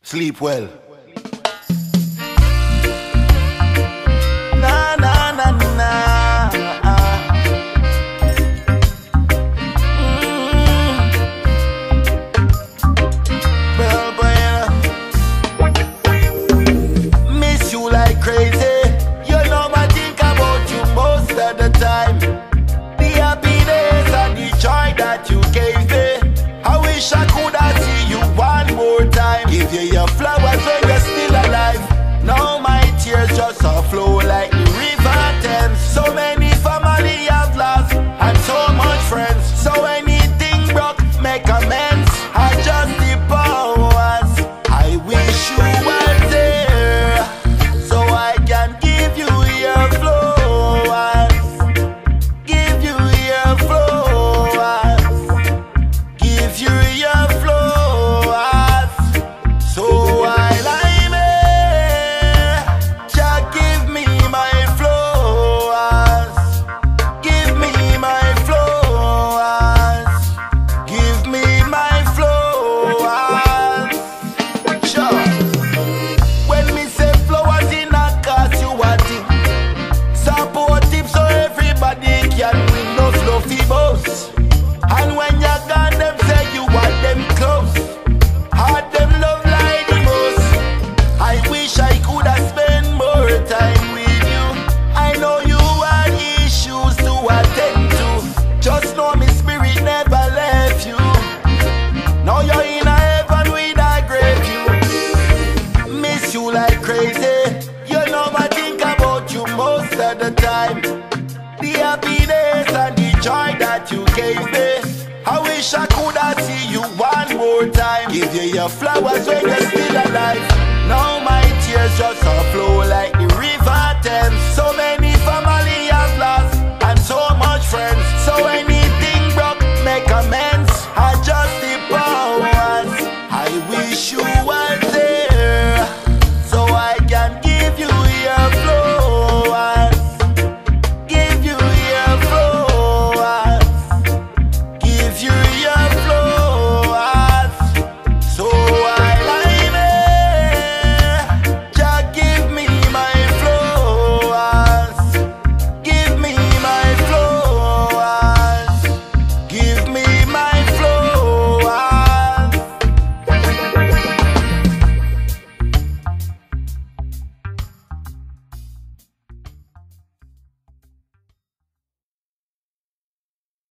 Sleep well. Na na na na. Well, miss you like crazy. You know I think about you most of the time. The happiness and the joy that you gave me. I wish I could have seen you one more time. Give you your flowers when you're still alive. Now my tears just flow like the river Thames. So many family have lost and so much friends. So anything broke, make amends. Adjust the powers. I wish you were there, so I can give you your flowers. Give you your flowers. Give you your flowers. So while I'm here, just give me my flowers. Give me my flowers. Give me my flowers. Sure. When me say flowers in a cause you a thing. Supportive so everybody can win no fluffy boss. And when you're gone, them say you want them close. Heart them love like the most. I wish I could have spent more time with you. I know you had issues to attend to. Just know me spirit never left you. Now you're in a heaven with a grave you. Miss you like crazy. You know I think about you most of the time. The happiness and the joy that you gave me. I wish I could have seen you one more time. Give you your flowers when you're still alive. Now my tears just flow like the river Thames. So many